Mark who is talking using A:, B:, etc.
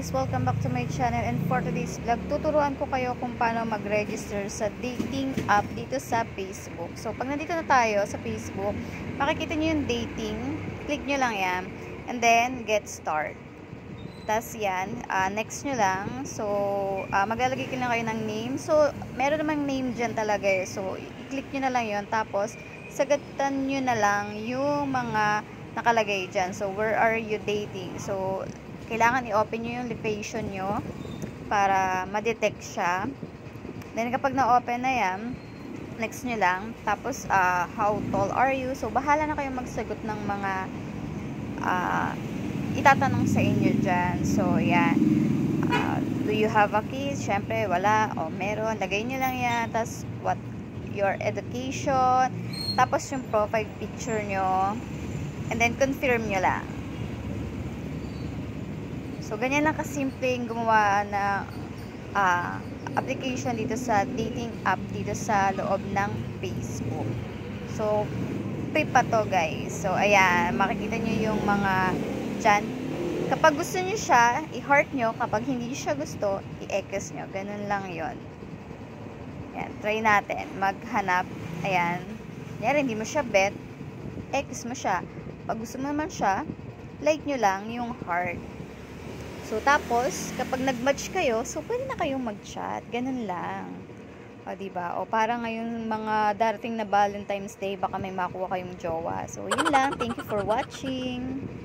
A: guys! Welcome back to my channel, and for today's vlog, tuturuan ko kayo kung paano mag-register sa dating app dito sa Facebook. So, pag nandito na tayo sa Facebook, makikita nyo yung dating, click nyo lang yan, and then get start. Tapos yan, next nyo lang. So, maglalagay ko lang kayo ng name. So, meron namang name dyan talaga eh. So, i-click nyo na lang yun. Tapos, sagatan nyo na lang yung mga nakalagay dyan. So, where are you dating? So, kailangan i-open nyo yung location nyo para ma-detect siya. Then, kapag na-open na yan, next nyo lang. Tapos, how tall are you? So, bahala na kayong magsagot ng mga itatanong sa inyo dyan. So, yan. Do you have a kid? Siyempre, wala. O, meron. Lagay nyo lang yan. Tapos, what your education. Tapos, yung profile picture nyo. And then, confirm nyo lang. So, ganyan lang kasimpleng gumawa na application dito sa dating app dito sa loob ng Facebook. So, free pa to guys. So, ayan. Makikita nyo yung mga dyan. Kapag gusto nyo siya, i-heart nyo. Kapag hindi siya gusto, i-X nyo. Ganun lang yon. Ayan. Try natin. Maghanap. Ayan. Ayan, hindi mo siya bet. X mo siya. Pag gusto mo naman siya, like nyo lang yung heart. So, tapos, kapag nag-match kayo, so, pwede na kayong mag-chat. Ganun lang. O, diba? O, parang ngayon mga darating na Valentine's Day, baka may makuha kayong jowa. So, yun lang. Thank you for watching.